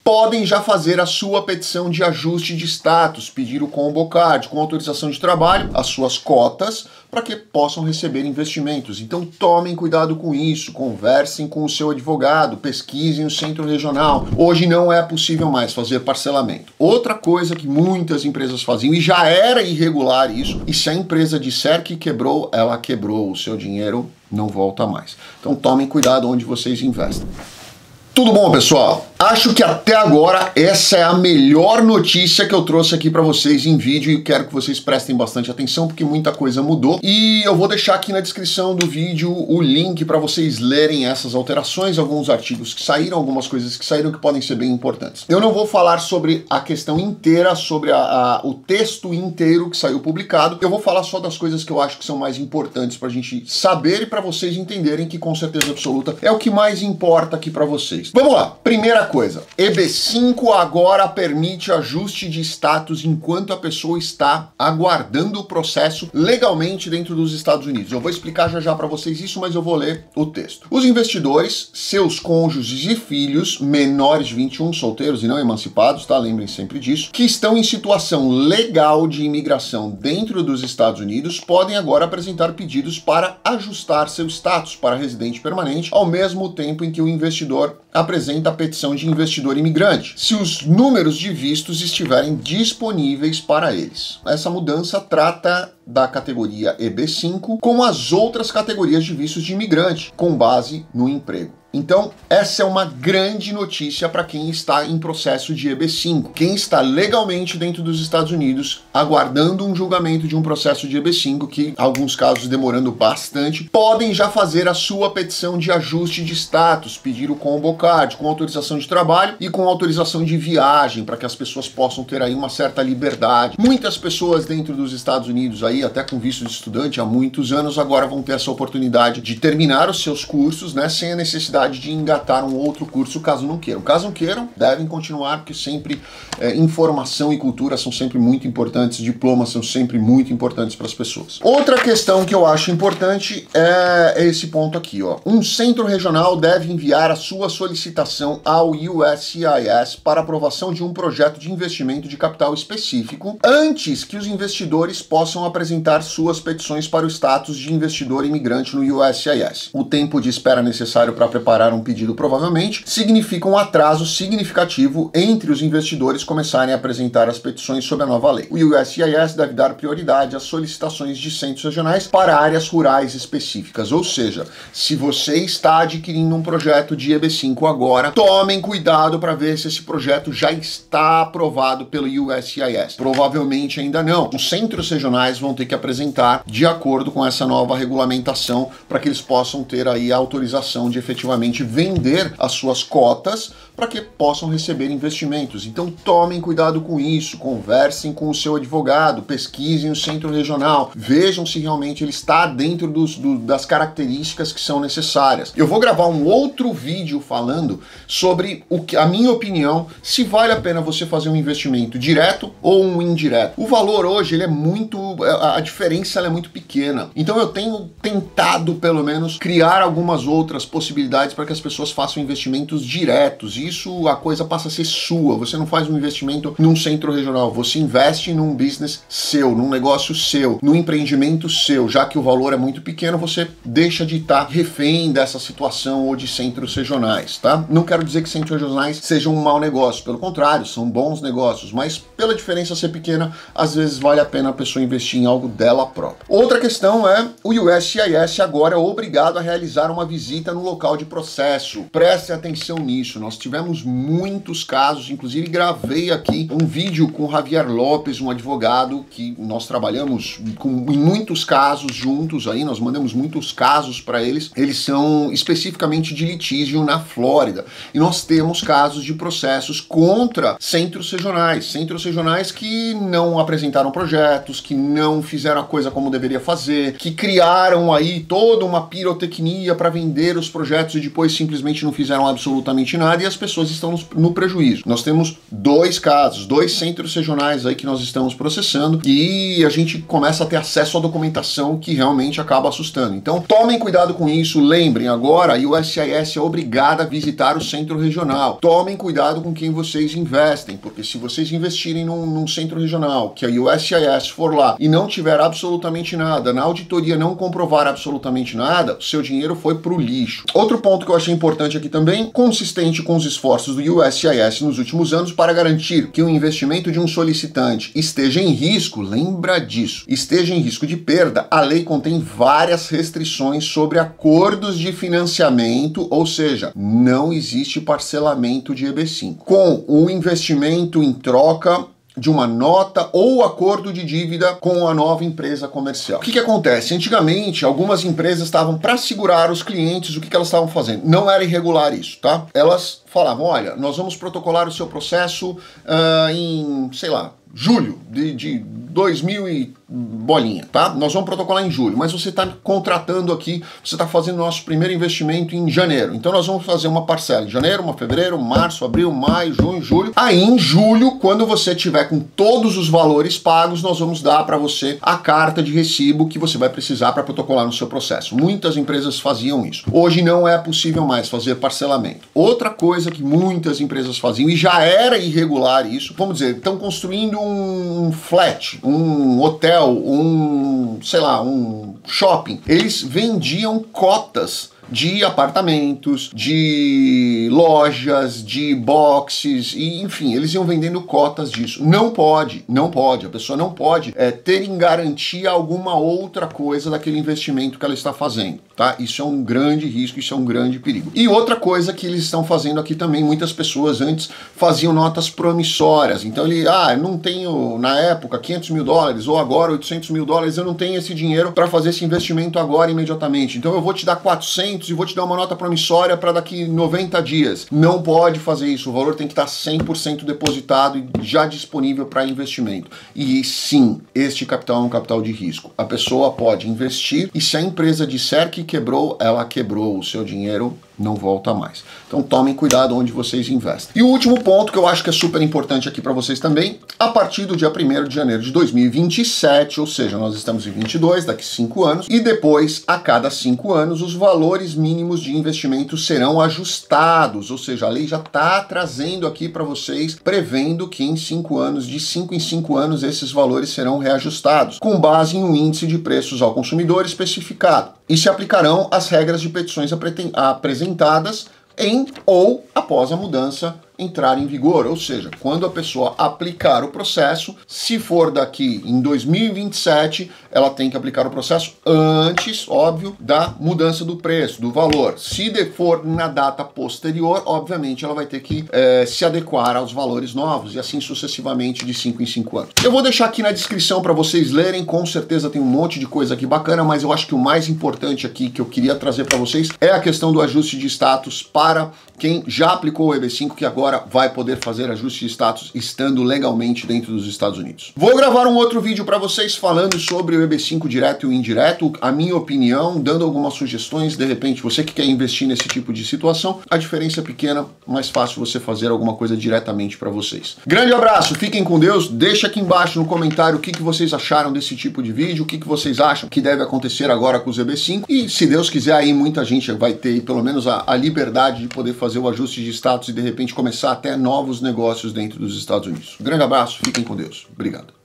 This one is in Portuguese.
podem já fazer a sua petição de ajuste de status, pedir o combo card com autorização de trabalho, as suas cotas, para que possam receber investimentos. Então tomem cuidado com isso, conversem com o seu advogado, pesquisem o centro regional. Hoje não é possível mais fazer parcelamento. Outra coisa que muitas empresas faziam, e já era irregular isso, e se a empresa disser que quebrou, ela quebrou, o seu dinheiro não volta mais. Então tomem cuidado onde vocês investem. Tudo bom, pessoal? Acho que até agora essa é a melhor notícia que eu trouxe aqui para vocês em vídeo e quero que vocês prestem bastante atenção porque muita coisa mudou. E eu vou deixar aqui na descrição do vídeo o link para vocês lerem essas alterações, alguns artigos que saíram, algumas coisas que saíram que podem ser bem importantes. Eu não vou falar sobre a questão inteira, sobre o texto inteiro que saiu publicado. Eu vou falar só das coisas que eu acho que são mais importantes para a gente saber e para vocês entenderem que com certeza absoluta é o que mais importa aqui para vocês. Vamos lá, primeira coisa, EB5 agora permite ajuste de status enquanto a pessoa está aguardando o processo legalmente dentro dos Estados Unidos. Eu vou explicar já para vocês isso, mas eu vou ler o texto. Os investidores, seus cônjuges e filhos, menores de 21, solteiros e não emancipados, tá? Lembrem sempre disso, que estão em situação legal de imigração dentro dos Estados Unidos, podem agora apresentar pedidos para ajustar seu status para residente permanente, ao mesmo tempo em que o investidor apresenta a petição de investidor imigrante, se os números de vistos estiverem disponíveis para eles. Essa mudança trata da categoria EB5 com as outras categorias de vistos de imigrante, com base no emprego. Então, essa é uma grande notícia para quem está em processo de EB5. Quem está legalmente dentro dos Estados Unidos, aguardando um julgamento de um processo de EB5, que alguns casos demorando bastante, podem já fazer a sua petição de ajuste de status, pedir o combo card com autorização de trabalho e com autorização de viagem, para que as pessoas possam ter aí uma certa liberdade. Muitas pessoas dentro dos Estados Unidos, aí até com visto de estudante há muitos anos, agora vão ter essa oportunidade de terminar os seus cursos, né, sem a necessidade de engatar um outro curso caso não queiram. Caso não queiram, devem continuar, porque sempre informação e cultura são sempre muito importantes, diplomas são sempre muito importantes para as pessoas. Outra questão que eu acho importante é esse ponto aqui, ó. Um centro regional deve enviar a sua solicitação ao USCIS para aprovação de um projeto de investimento de capital específico antes que os investidores possam apresentar suas petições para o status de investidor imigrante no USCIS. O tempo de espera necessário para preparar um pedido provavelmente significa um atraso significativo entre os investidores começarem a apresentar as petições sob a nova lei. O USCIS deve dar prioridade às solicitações de centros regionais para áreas rurais específicas, ou seja, se você está adquirindo um projeto de EB5 agora, tomem cuidado para ver se esse projeto já está aprovado pelo USCIS. Provavelmente ainda não. Os centros regionais vão ter que apresentar de acordo com essa nova regulamentação para que eles possam ter aí a autorização de efetivamente vender as suas cotas para que possam receber investimentos. Então tomem cuidado com isso, conversem com o seu advogado, pesquisem o centro regional, vejam se realmente ele está dentro das características que são necessárias. Eu vou gravar um outro vídeo falando sobre a minha opinião, se vale a pena você fazer um investimento direto ou um indireto. O valor hoje, ele é muito, a diferença ela é muito pequena. Então eu tenho tentado, pelo menos, criar algumas outras possibilidades para que as pessoas façam investimentos diretos. Isso, a coisa passa a ser sua. Você não faz um investimento num centro regional, você investe num business seu, num negócio seu, num empreendimento seu. Já que o valor é muito pequeno, você deixa de estar refém dessa situação ou de centros regionais, tá? Não quero dizer que centros regionais sejam um mau negócio, pelo contrário, são bons negócios, mas pela diferença ser pequena, às vezes vale a pena a pessoa investir em algo dela própria. Outra questão é, o USCIS agora é obrigado a realizar uma visita no local de processo. Preste atenção nisso, nós tivemos muitos casos, inclusive gravei aqui um vídeo com o Javier Lopes, um advogado que nós trabalhamos em muitos casos juntos aí, nós mandamos muitos casos para eles são especificamente de litígio na Flórida, e nós temos casos de processos contra centros regionais que não apresentaram projetos, que não fizeram a coisa como deveria fazer, que criaram aí toda uma pirotecnia para vender os projetos e depois simplesmente não fizeram absolutamente nada, e as pessoas estão no prejuízo. Nós temos 2 casos, 2 centros regionais aí que nós estamos processando e a gente começa a ter acesso à documentação que realmente acaba assustando. Então, tomem cuidado com isso, lembrem agora, a USCIS é obrigada a visitar o centro regional. Tomem cuidado com quem vocês investem, porque se vocês investirem num centro regional, que a USCIS for lá e não tiver absolutamente nada, na auditoria não comprovar absolutamente nada, o seu dinheiro foi pro lixo. Outro ponto que eu achei importante aqui também, consistente com os esforços do USCIS nos últimos anos para garantir que o investimento de um solicitante esteja em risco, lembra disso, esteja em risco de perda, a lei contém várias restrições sobre acordos de financiamento, ou seja, não existe parcelamento de EB5. Com o investimento em troca de uma nota ou acordo de dívida com a nova empresa comercial. O que acontece? Antigamente, algumas empresas estavam para segurar os clientes, o que elas estavam fazendo? Não era irregular isso, tá? Elas falavam, olha, nós vamos protocolar o seu processo em, sei lá, julho de 2000 e bolinha, tá? Nós vamos protocolar em julho, mas você está contratando aqui, você está fazendo nosso primeiro investimento em janeiro. Então nós vamos fazer uma parcela em janeiro, fevereiro, março, abril, maio, junho, julho. Aí em julho, quando você tiver com todos os valores pagos, nós vamos dar para você a carta de recibo que você vai precisar para protocolar no seu processo. Muitas empresas faziam isso. Hoje não é possível mais fazer parcelamento. Outra coisa que muitas empresas faziam, e já era irregular isso, vamos dizer, estão construindo um flat, um hotel, sei lá, um shopping. Eles vendiam cotas de apartamentos, de lojas, de boxes, e enfim, eles iam vendendo cotas disso. Não pode, a pessoa não pode ter em garantia alguma outra coisa daquele investimento que ela está fazendo, tá? Isso é um grande risco, isso é um grande perigo. E outra coisa que eles estão fazendo aqui também, muitas pessoas antes faziam notas promissórias, então ele, eu não tenho, na época, 500 mil dólares, ou agora 800 mil dólares, eu não tenho esse dinheiro para fazer esse investimento agora, imediatamente, então eu vou te dar 400 e vou te dar uma nota promissória para daqui 90 dias. Não pode fazer isso, o valor tem que estar 100% depositado e já disponível para investimento. E sim, este capital é um capital de risco. A pessoa pode investir e se a empresa disser que quebrou, ela quebrou, o seu dinheiro não volta mais. Então tomem cuidado onde vocês investem. E o último ponto que eu acho que é super importante aqui para vocês também, a partir do dia 1º de janeiro de 2027, ou seja, nós estamos em 22, daqui 5 anos, e depois, a cada 5 anos, os valores mínimos de investimento serão ajustados, ou seja, a lei já está trazendo aqui para vocês, prevendo que em 5 anos, de 5 em 5 anos, esses valores serão reajustados, com base em um índice de preços ao consumidor especificado, e se aplicarão as regras de petições apresentadas em ou após a mudança entrar em vigor, ou seja, quando a pessoa aplicar o processo, se for daqui em 2027, ela tem que aplicar o processo antes, óbvio, da mudança do preço, do valor. Se for na data posterior, obviamente ela vai ter que se adequar aos valores novos e assim sucessivamente de 5 em 5 anos. Eu vou deixar aqui na descrição para vocês lerem, com certeza tem um monte de coisa aqui bacana, mas eu acho que o mais importante aqui que eu queria trazer para vocês é a questão do ajuste de status para quem já aplicou o EB5, que agora vai poder fazer ajuste de status estando legalmente dentro dos Estados Unidos. Vou gravar um outro vídeo para vocês falando sobre o EB5 direto e o indireto, a minha opinião, dando algumas sugestões, de repente você que quer investir nesse tipo de situação, a diferença é pequena, mais fácil você fazer alguma coisa diretamente para vocês. Grande abraço, fiquem com Deus, deixa aqui embaixo no comentário o que vocês acharam desse tipo de vídeo, o que vocês acham que deve acontecer agora com os EB5 e se Deus quiser aí muita gente vai ter pelo menos a liberdade de poder fazer o ajuste de status e de repente começar até novos negócios dentro dos Estados Unidos. Grande abraço, fiquem com Deus. Obrigado.